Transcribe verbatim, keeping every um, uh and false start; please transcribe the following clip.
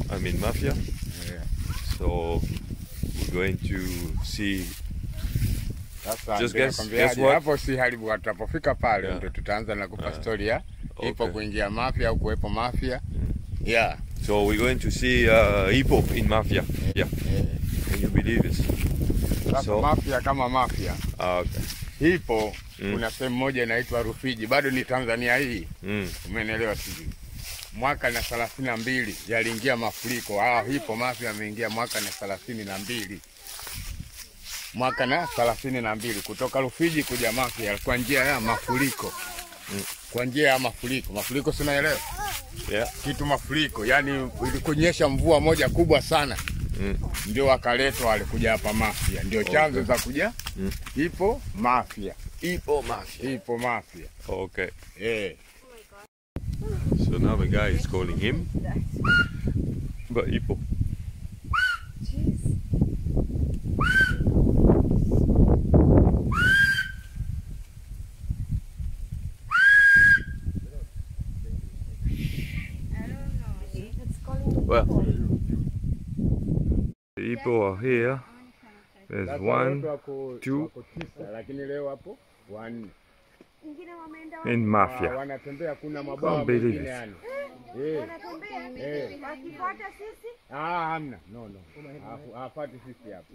I'm in Mafia. Yeah. So we're going to see. Sasa Just guess, guess what? Hapo si haribu watapofika pale Yeah. ndio tutaanza na kupa Yeah. story ya Okay. Hippo kuingia Mafia au kuwepo Mafia. Yeah. So we're going to see uh, hippo in Mafia. Yeah. Yeah. Can you believe this? Sasa So, Mafia kama Mafia. ah, okay. Hippo Mm. kuna sehemu moja inaitwa Rufiji, bado ni Tanzania hii. Mm. Umeelewa sijui. Mwaka na thelathini na mbili yaliingia mafuriko. Ah, Hippo Mafia ameingia mwaka na thelathini na mbili. Mwaka na thelathini na mbili kutoka Rufiji kuja Mafia kwa njia ya mafuriko. Mm. Kwa njia ya mafuriko. Mafuriko si unaelewa? Yeah. Kitu mafuriko, yani ilikunyesha mvua moja kubwa sana. Mm. Ndio wakaletwa wale kuja hapa Mafia. Ndio chanzo za kuja mm. Hippo Mafia. Hippo Mafia. Hippo Mafia. Okay. Yeah. So now the guy is calling him. But hippo. Well, the hippo are here. There's one, two, in Mafia. Can't believe it. Ah, hamna. No, no. Hafuati sisi hapo.